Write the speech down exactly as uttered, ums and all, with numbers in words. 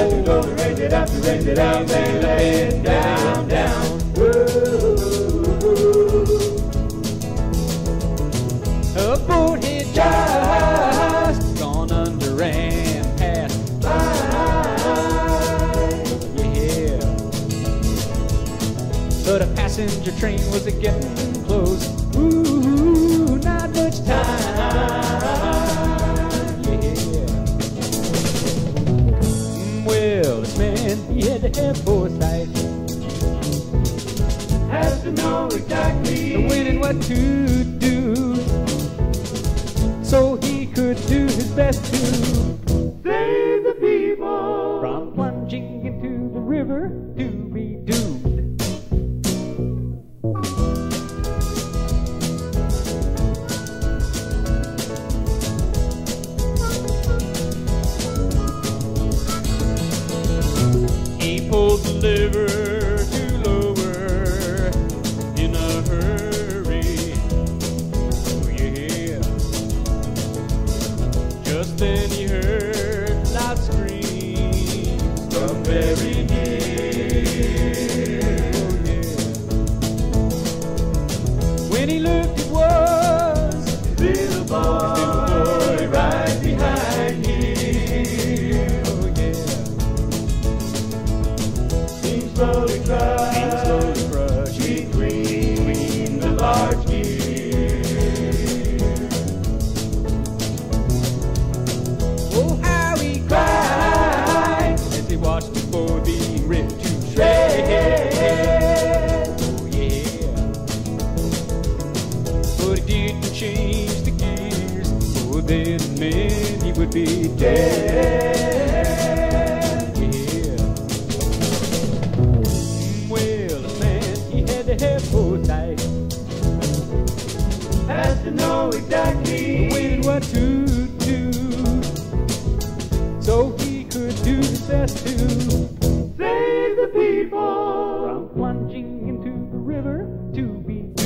had to go to raise it up, to raise it up, and lay it down, down. A boathead just gone under and passed by. Yeah. But a passenger train was a getting close. Ooh, not much time. Yeah. Well, this man, he had to have foresight. Has to know exactly when and what to do, so he could do his best to save the people from plunging into the river to be doomed. He pulled the lever then he heard loud screams from very near. Oh, yeah. When he looked, it was his little boy, his little boy right behind him. Oh, yeah. He slowly crushed, he slowly crushed between the large gears. Watched the boy being ripped to shreds. Oh yeah. But he didn't change the gears. Oh, then man, he would be dead. Yeah. Well, a man, he had to have foresight. Has to know exactly when and what to do, so he could do his best to save the people from plunging into the river to be